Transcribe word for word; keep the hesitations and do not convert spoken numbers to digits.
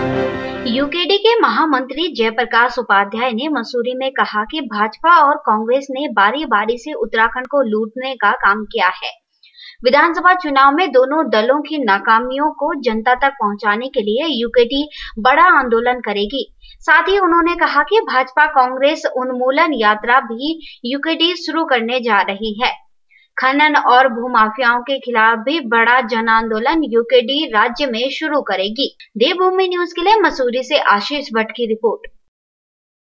UKD के महामंत्री जयप्रकाश उपाध्याय ने मसूरी में कहा कि भाजपा और कांग्रेस ने बारी बारी से उत्तराखंड को लूटने का काम किया है। विधानसभा चुनाव में दोनों दलों की नाकामियों को जनता तक पहुंचाने के लिए यूकेडी बड़ा आंदोलन करेगी। साथ ही उन्होंने कहा कि भाजपा कांग्रेस उन्मूलन यात्रा भी यूकेडी शुरू करने जा रही है। खनन और भूमाफियाओं के खिलाफ भी बड़ा जन आंदोलन यूकेडी राज्य में शुरू करेगी। देवभूमि न्यूज के लिए मसूरी से आशीष भट्ट की रिपोर्ट।